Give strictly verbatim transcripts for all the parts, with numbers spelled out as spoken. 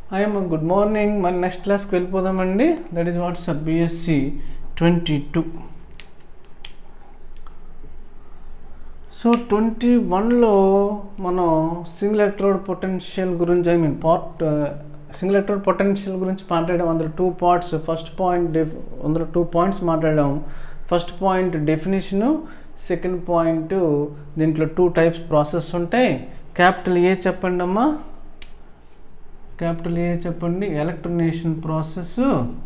I am a good morning. My next class కి వెళ్ళిపోదామండి. That is what's B S c twenty-two. So twenty వన్లో మనం single electrode potential గురించి I mean part single electrode potential గురించి మాట్లాడాం. అందులో two parts, first point def అందులో two points మాట్లాడాం. First point definition, second point దీంట్లో టూ టైప్స్ ప్రాసెస్ ఉంటాయి. క్యాపిటల్ ఏ చెప్పండి అమ్మా, క్యాపిటల్ ఏ చెప్పండి. ఎలక్ట్రినేషన్ ప్రాసెస్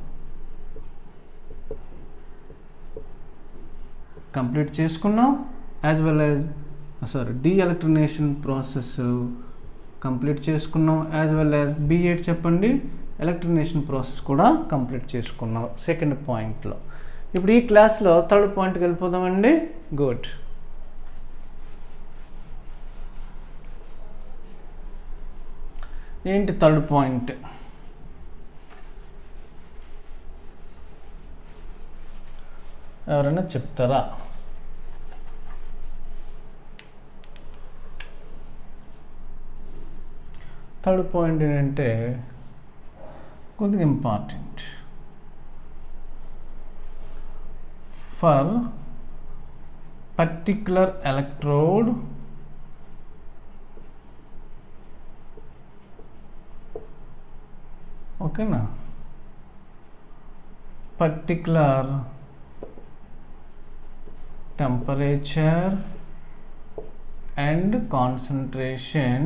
కంప్లీట్ చేసుకున్నాం. As well as sorry de electronation process complete చేసుకున్నాం. As well as B eight చెప్పండి, ఎలక్ట్రినేషన్ ప్రాసెస్ కూడా కంప్లీట్ చేసుకున్నాం సెకండ్ పాయింట్లో. ఇప్పుడు ఈ క్లాస్లో థర్డ్ పాయింట్కి వెళ్ళిపోదామండి. గుడ్. ఏంటి థర్డ్ పాయింట్? ఎవరైనా చెప్తారా? థర్డ్ పాయింట్ ఏంటంటే కొద్దిగా ఇంపార్టెంట్. ఫర్ పర్టిక్యులర్ ఎలక్ట్రోడ్ ఓకేనా, particular temperature and concentration,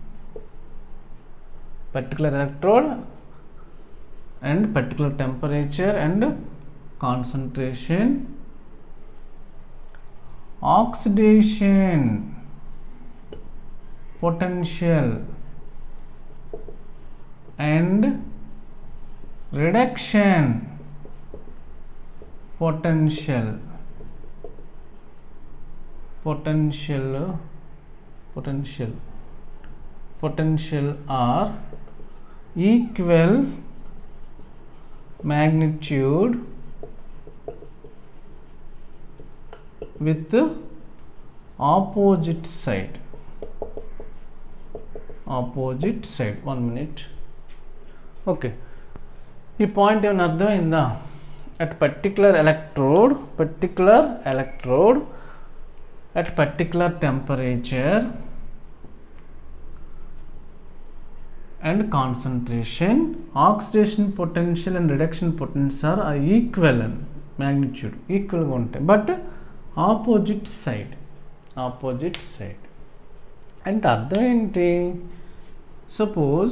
particular electrode and particular temperature and concentration, oxidation potential and reduction potential potential potential potential are equal magnitude with opposite side opposite side one minute. Okay, ఈ point ఏమైనా అర్థమైందా? At particular electrode particular electrode at particular temperature and concentration, oxidation potential and reduction potential are equivalent magnitude, equal గా ఉంటాయి, but opposite side opposite side అంటే అర్థం ఏంటి? Suppose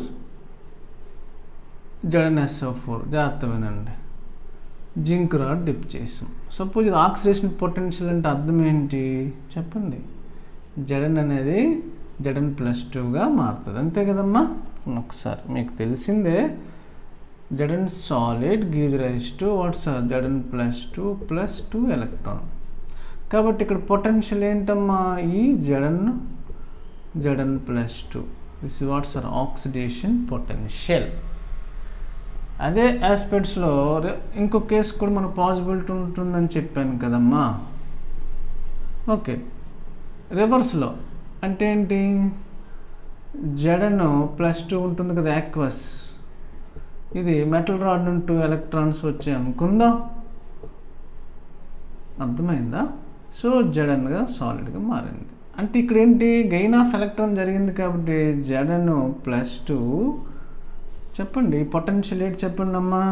Z N S O four జాగ్రత్త వినండి, zinc rod dip చేసాం. Suppose ఇది oxidation potential అంటే అర్థం ఏంటి చెప్పండి? జెడ్ అనేది జెడ్ ఎన్ ప్లస్ టూగా మారుతుంది, అంతే కదమ్మా. ఒకసారి మీకు తెలిసిందే, Z N solid gives rise to what's Z N plus two plus two electron. కాబట్టి ఇక్కడ పొటెన్షియల్ ఏంటమ్మా? E Z N Z N plus two, this is what's are oxidation potential. అదే ఆస్పెక్ట్స్లో ఇంకో కేసు కూడా మనకు పాసిబిలిటీ ఉంటుందని చెప్పాను కదమ్మా. ఓకే, రివర్స్లో అంటే ఏంటి? జెడ్ ఎన్ ప్లస్ టూ ఉంటుంది కదా యాక్వస్, ఇది మెటల్ రాడ్ టూ ఎలక్ట్రాన్స్ వచ్చాయి అనుకుందాం, అర్థమైందా? సో జెడ్ ఎన్గా సాలిడ్గా మారింది. అంటే ఇక్కడ ఏంటి? గెయిన్ ఆఫ్ ఎలక్ట్రాన్ జరిగింది కాబట్టి జెడ్ ఎన్ ప్లస్ టూ చెప్పండి. పొటెన్షియల్ ఏంటి చెప్పండి అమ్మా?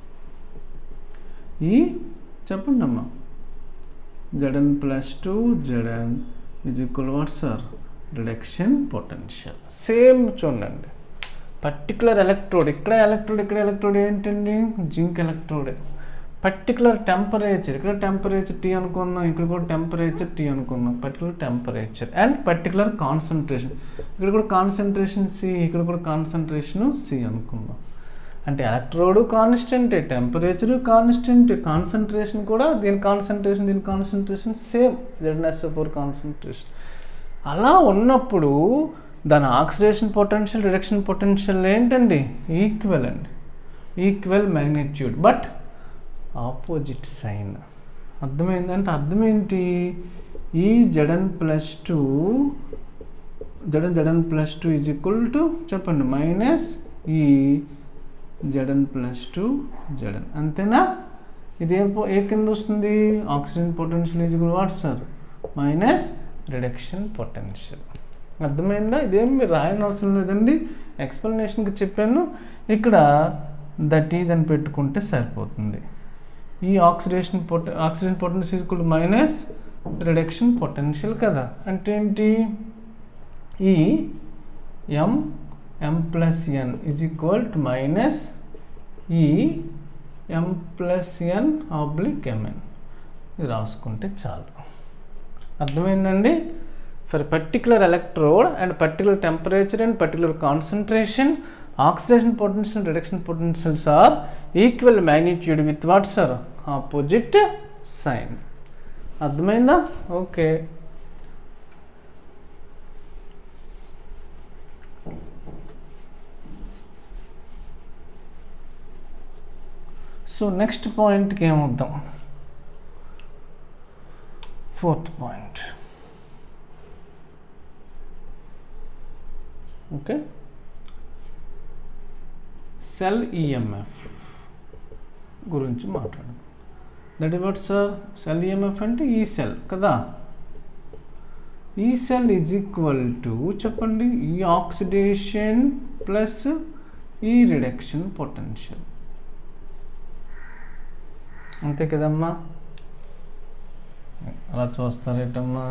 ఈ చెప్పండి అమ్మా, Z N plus two Z N is equal what sir? Reduction potential. Same చూడండి, పర్టికులర్ ఎలక్ట్రోడ్ ఇక్కడ ఎలక్ట్రోడ్ ఇక్కడ ఎలక్ట్రోడ్ ఏంటండి? జింక్ ఎలక్ట్రోడే. పర్టికులర్ టెంపరేచర్ ఇక్కడ టెంపరేచర్ టీ అనుకుందాం, ఇక్కడ కూడా టెంపరేచర్ టీ అనుకుందాం. Particular temperature and particular concentration, ఇక్కడ కూడా కాన్సన్ట్రేషన్ సి, ఇక్కడ కూడా కాన్సన్ట్రేషను సి అనుకుందాం. అంటే electrode constant, temperature constant, concentration కూడా, దీని కాన్సన్ట్రేషన్ దీని concentration same, Z N S O four concentration. అలా ఉన్నప్పుడు దాని ఆక్సిడేషన్ పొటెన్షియల్ రిడక్షన్ పొటెన్షియల్ ఏంటండి? ఈక్వల్ అండి, equal magnitude but opposite sign. అర్థమైందంటే అర్థం ఏంటి? E Z N plus two Z Z N plus two is equal to చెప్పండి minus E Z N plus two Z N అంతేనా. ఇదేం ఏ కింద వస్తుంది, oxygen potential is equal what sir, minus reduction potential. అర్థమైందా? ఇదేం మీరు రాయని అవసరం లేదండి, ఎక్స్ప్లెనేషన్కి చెప్పాను. ఇక్కడ దట్ ఈజ్ అని పెట్టుకుంటే సరిపోతుంది. E oxidation pot oxygen potential is equal minus reduction potential కదా. అంటే ఏంటి, E M M plus N is equal to minus E M plus N oblique M N. ఇది రాసుకుంటే చాలు. అర్థమైందండి? For particular electrode and particular temperature and particular concentration, oxidation potential reduction potentials are equal magnitude with what sir, opposite sign. అర్థమైందా? Okay. So next పాయింట్కి ఏమొద్దాం, fourth point. Okay, cell EMF గురించి మాట్లాడదాం. That is what sir, cell EMF అంటే E cell కదా. ఈ cell is equal to చెప్పండి, E oxidation plus E reduction potential. అంతే కదమ్మా. అలా చూస్తారేటమ్మా.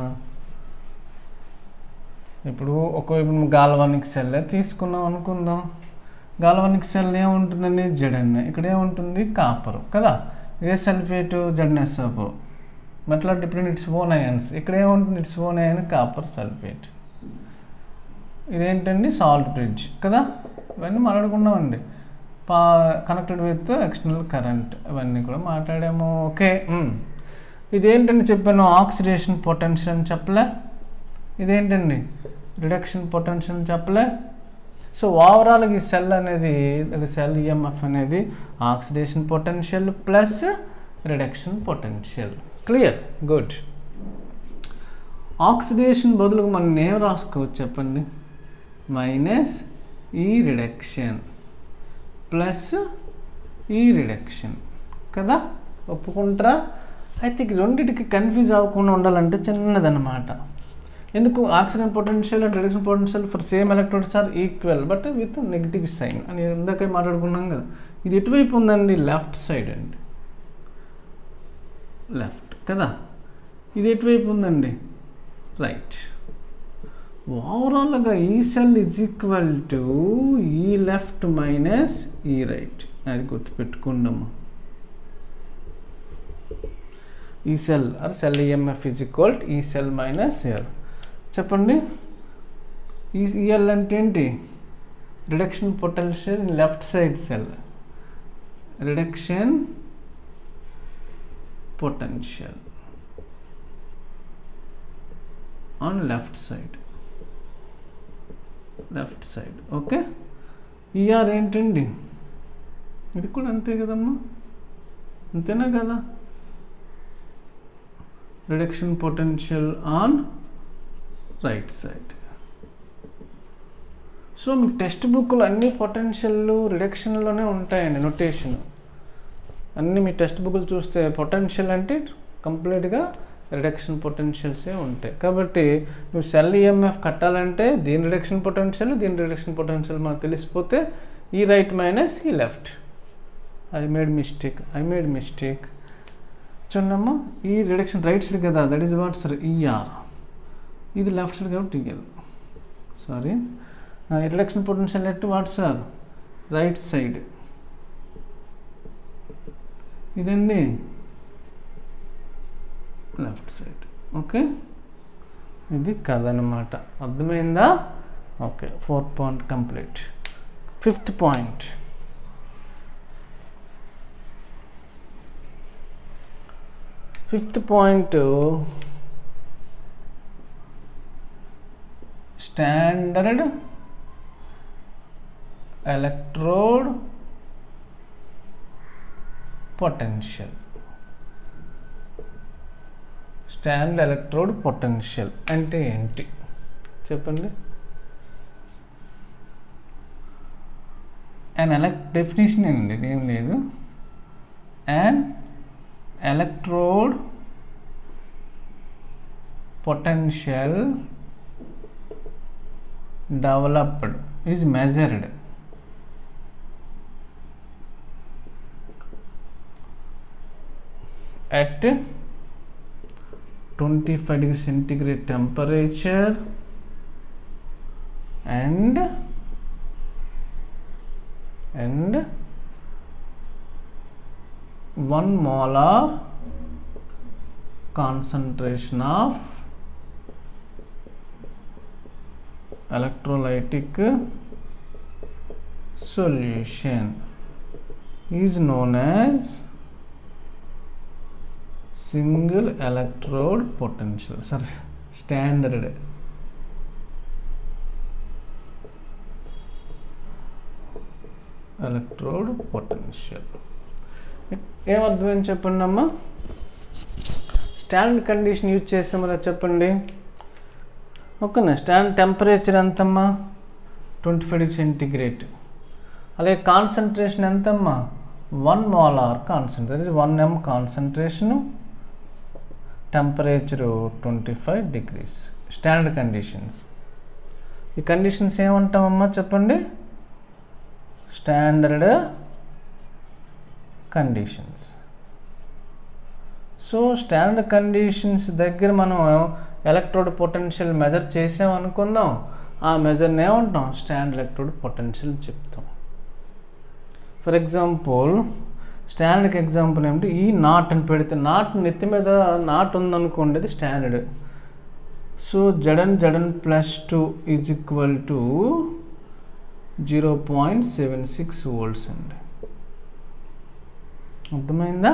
ఇప్పుడు ఒకవైపు గాల్వానిక్ సెల్ తీసుకున్నాం అనుకుందాం. గాల్వానిక్ సెల్ ఏముంటుందండి, జెడ్ఎన్. ఇక్కడ ఏముంటుంది, కాపరు కదా. ఏ సల్ఫేటు, జెడ్ఎన్ఎస్ఓ. అట్లా డిఫరెంట్ ఇట్స్ ఓన్ అయన్స్. ఇక్కడ ఏముంటుంది, its own ion copper sulphate. ఇదేంటండి, సాల్ట్ బ్రిడ్జ్ కదా. ఇవన్నీ మాట్లాడుకున్నామండి. పా కనెక్టెడ్ విత్ ఎక్స్టర్నల్ కరెంట్, ఇవన్నీ కూడా మాట్లాడాము. ఓకే, ఇదేంటండి చెప్పాను, ఆక్సిడేషన్ పొటెన్షియల్ అని చెప్పలే. ఇదేంటండి, రిడక్షన్ పొటెన్షియల్ అని చెప్పలే. సో ఓవరాల్గా ఈ సెల్ అనేది, సెల్ ఈఎంఎఫ్ అనేది oxidation potential plus reduction potential. Clear, good. Oxidation బదులుగా మనం ఏం రాసుకోవచ్చు చెప్పండి, మైనస్ ఈ రిడక్షన్ ప్లస్ ఈ రిడక్షన్ కదా. ఒప్పుకుంటారా? అయితే రెండింటికి కన్ఫ్యూజ్ అవ్వకుండా ఉండాలంటే చిన్నదన్నమాట. ఎందుకు, oxygen potential and reduction potential for same electrodes are equal but with negative sign అని ఇందాకే మాట్లాడుకున్నాం కదా. ఇది ఎటువైపు ఉందండి, లెఫ్ట్ సైడ్ అండి, లెఫ్ట్ కదా. ఇది ఎటువైపు ఉందండి, రైట్. ఓవరాల్గా ఈ cell is equal to E left minus E right. అది గుర్తుపెట్టుకున్నాము. E cell or cell EMF is equal to E cell minus L. చెప్పండి, ఈ ఈఎల్ అంటే ఏంటి, reduction potential in left side cell, reduction potential on left side, left side. Okay, ER ఏంటండి, ఇది కూడా అంతే కదమ్మా, అంతేనా కదా, reduction potential on right side. So మీకు టెక్స్ట్ బుక్లో అన్ని పొటెన్షియల్ రిడక్షన్లోనే ఉంటాయండి, నొటేషన్ అన్నీ. మీ టెక్స్ట్ బుక్లు చూస్తే పొటెన్షియల్ అంటే కంప్లీట్గా రిడక్షన్ పొటెన్షియల్సే ఉంటాయి. కాబట్టి నువ్వు సెల్ ఈఎంఎఫ్ కట్టాలంటే దీని రిడక్షన్ పొటెన్షియల్, దీని రిడక్షన్ పొటెన్షియల్ మనకు తెలిసిపోతే E right minus E left. I made mistake, I made mistake చూడమ్మా. ఈ రిడక్షన్ రైట్ సైడ్ కదా, that is what sir, ER. ఇది లెఫ్ట్ సైడ్ కాబట్టి TL, sorry. Reduction potential at what sir, right side. ఇదండి left side. Okay, ఇది కదనమాట. అర్థమైందా? Okay, fourth point complete. Fifth point, fifth point standard electrode potential. Standard electrode potential అంటే ఏంటి చెప్పండి. And elect definition అండి, ఇదేం లేదు. And electrode potential developed is measured at twenty-five degree centigrade temperature and and one molar concentration of electrolytic solution is known as single electrode potential. సరే, standard electrode potential ఏమర్థమైంది చెప్పండి అమ్మా. Standard condition use చేసామరా చెప్పండి. ఓకేనా. Stand temperature ఎంతమ్మా? Twenty five degree centigrade. అలాగే concentration ఎంతమ్మా? One molar concentration, one M concentration, temperature twenty five degrees. Standard conditions. ఈ కండిషన్స్ ఏమంటామమ్మా చెప్పండి? Standard conditions. So standard conditions దగ్గర మనం ఎలక్ట్రోడ్ పొటెన్షియల్ మెజర్ చేసామనుకుందాం, ఆ మెజర్ని ఏమంటాం? స్టాండర్డ్ ఎలక్ట్రోడ్ పొటెన్షియల్ చెప్తాం. ఫర్ ఎగ్జాంపుల్ స్టాండర్డ్కి ఎగ్జాంపుల్ ఏమిటి? ఈ నాట్ అని పెడితే, నాట్ నెత్తి మీద నాట్ ఉందనుకోండి, అది standard. So ZN ZN plus two is equal to zero point seven six volts అండి. అర్థమైందా?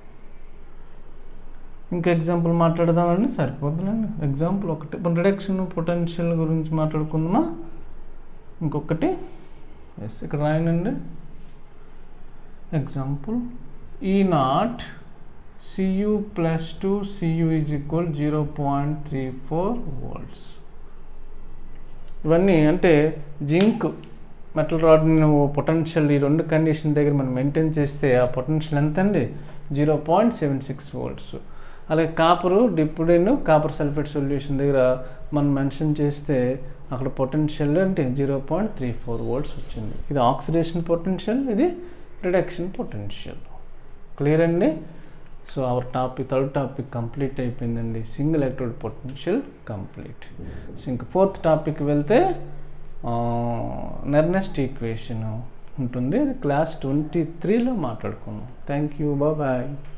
ఇంకా ఎగ్జాంపుల్ మాట్లాడదామండి, సరిపోతుందండి. ఎగ్జాంపుల్ ఒకటి, రిడక్షన్ పొటెన్షియల్ గురించి మాట్లాడుకుందామా? ఇంకొకటి ఎస్ ఇక్కడ రాయనండి. Example E naught CU plus two CU is equal zero point three four volts. ఇవన్నీ అంటే జింక్ మెటల్ రాడ్ నువ్వు పొటెన్షియల్ ఈ రెండు కండిషన్ దగ్గర మనం మెయింటైన్ చేస్తే ఆ పొటెన్షియల్ ఎంత అండి? Zero point seven six volts. అలాగే copper dipped in copper sulphate solution దగ్గర మనం మెన్షన్ చేస్తే అక్కడ పొటెన్షియల్ అంటే zero point three four volts వచ్చింది. ఇది ఆక్సిడేషన్ పొటెన్షియల్, ఇది రిడక్షన్ పొటెన్షియల్. క్లియర్ అండి? So our topic third topic complete అయిపోయిందండి. Single electrode potential complete. So ఇంకా ఫోర్త్ టాపిక్ వెళ్తే నెర్నెస్ట్ ఈక్వేషన్ ఉంటుంది, అది క్లాస్ ట్వంటీ త్రీలో మాట్లాడుకుందాం. Thank you, bye.